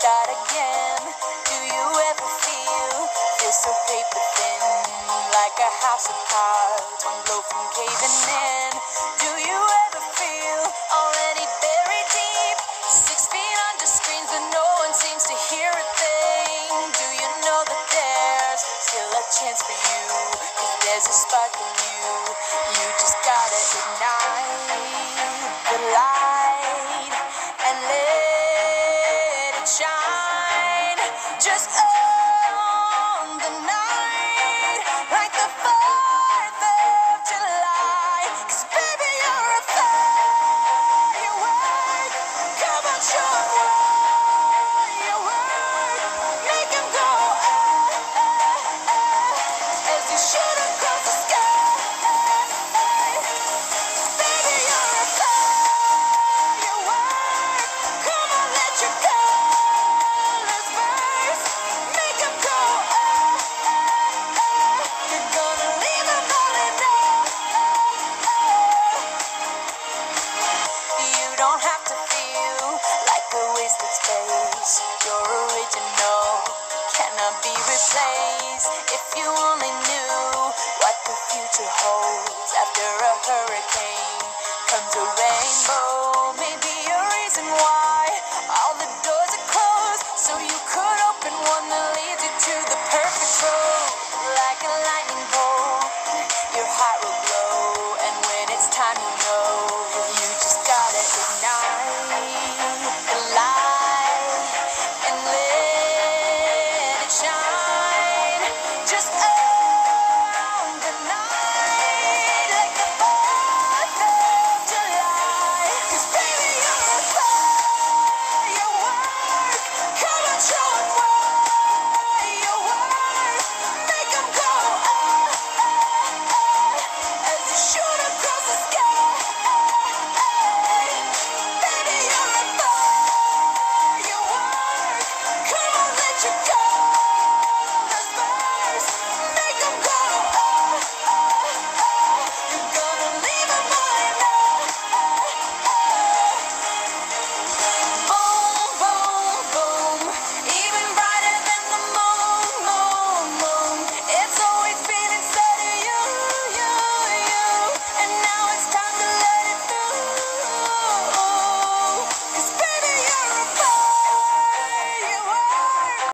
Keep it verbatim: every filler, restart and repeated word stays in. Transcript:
start again. Do you ever feel, feel so paper thin, like a house of cards, one blow from caving in? Do you ever feel already buried deep, six feet under screens but no one seems to hear a thing? Do you know that there's still a chance for you, 'cause there's a spark in you, you just gotta ignite the light and let it shine, just on the night, like the fourth of July. 'Cause baby, you're a firework. Come on, show 'em what you work. Make 'em go ah, ah, ah, as you shoot across the sky. Baby, you're a firework. Come on, let your colors burst. Make 'em go ah, ah, ah. You're gonna leave 'em all in awe. You don't have to feel like a wasted space. You're original, cannot be replaced. If you only knew what the future holds, after a hurricane comes a rainbow.